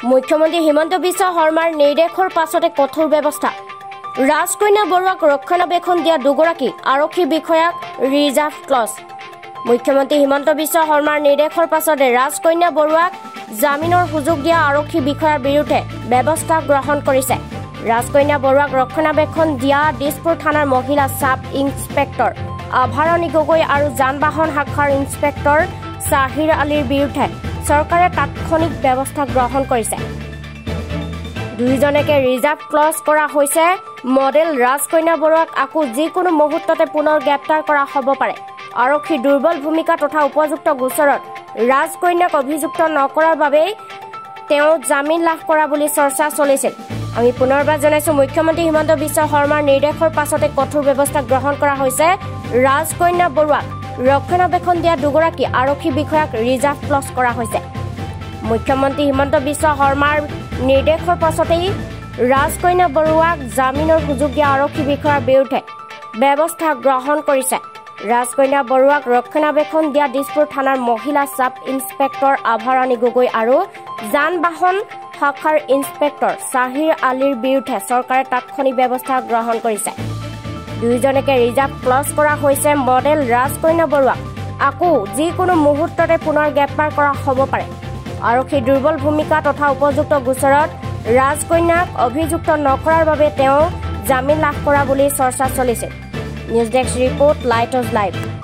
মুখ্যমন্ত্ৰী হিমন্ত বিশ্ব শৰ্মাৰ নিৰ্দেশৰ পাছতে কঠোৰ ব্যৱস্থা ৰাজকন্যা বৰুৱাক ৰক্ষণাবেক্ষণ দিয়া দুগৰাকী আৰক্ষী বিষয়াক ৰিজাৰ্ভ ক্লজ মুখ্যমন্ত্ৰী হিমন্ত বিশ্ব শৰ্মাৰ নিৰ্দেশৰ পাছতে ৰাজকন্যা বৰুৱাক জামিনৰ সুযোগ দিয়া আৰক্ষী বিষয়াৰ বিৰুদ্ধে ব্যৱস্থা গ্ৰহণ কৰিছে ৰাজকন্যা বৰুৱাক ৰক্ষণাবেক্ষণ দিয়া দিছপুৰ থানাৰ মহিলা সাব ইন্সপেক্টৰ আভাৰণী গগৈ আৰু যান-বাহন শাখাৰ ইন্সপেক্টৰ সাহিৰ আলীৰ বিৰুদ্ধে চৰকাৰে তাৎক্ষণিক ব্যৱস্থা গ্ৰহণ কৰিছে দুইজনকে ৰিজাৰ্ভ ক্লজ কৰা হৈছে মডেল ৰাজকন্যা বৰুৱাক আকৌ যিকোনো মুহূৰ্ততে পুনৰ গ্ৰেপ্তাৰ কৰা হ'ব পাৰে আৰক্ষী দুৰ্বল ভূমিকা তথা উপযুক্ত গোচৰত ৰাজকন্যাক অভিযুক্ত নকৰাৰ বাবে তেওঁ জামিন লাভ কৰা বুলি চৰ্চা চলিছিল আমি পুনৰবাৰ জনাইছো মুখ্যমন্ত্ৰী হিমন্ত বিশ্ব শৰ্মাৰ নিৰ্দেশৰ পাছতে কঠোৰ ব্যৱস্থা গ্ৰহণ কৰা হৈছে ৰাজকন্যা বৰুৱাক ৰক্ষণাবেক্ষণ দিয়া দুগৰাকী আৰক্ষী বিষয়াক ৰিজাৰ্ভ ক্লজ কৰা হৈছে মুখ্যমন্ত্ৰী হিমন্ত বিশ্ব শৰ্মাৰ নিৰ্দেশৰ পাছতেই ৰাজকন্যা বৰুৱাক জামিনৰ সুযোগ দিয়া আৰক্ষী বিষয়াৰ বিৰুদ্ধে ব্যৱস্থা গ্ৰহণ কৰিছে ৰাজকন্যা বৰুৱাক ৰক্ষণাবেক্ষণ দিয়া দিছপুৰ থানাৰ মহিলা সাব ইন্সপেক্টৰ আভাৰণী গগৈ আৰু যান-বাহন শাখাৰ ইন্সপেক্টৰ সাহিৰ আলীৰ বিৰুদ্ধে চৰকাৰে তাৎক্ষণিক ব্যৱস্থা গ্ৰহণ কৰিছে দুইজনকে ৰিজাৰ্ভ ক্লজ কৰা হৈছে মডেল ৰাজকন্যা বৰুৱাক আকৌ যিকোনো মুহূৰ্ততে পুনৰ গ্ৰেপ্তাৰ কৰা হ'ব পাৰে আৰক্ষী দুৰ্বল ভূমিকা তথা উপযুক্ত গোচৰত ৰাজকন্যাক অভিযুক্ত নকৰাৰ বাবে তেওঁ জামিন লাভ কৰা বুলি চৰ্চা চলিছিল নিউজ ডেস্ক ৰিপৰ্ট লাইট অজ লাইভ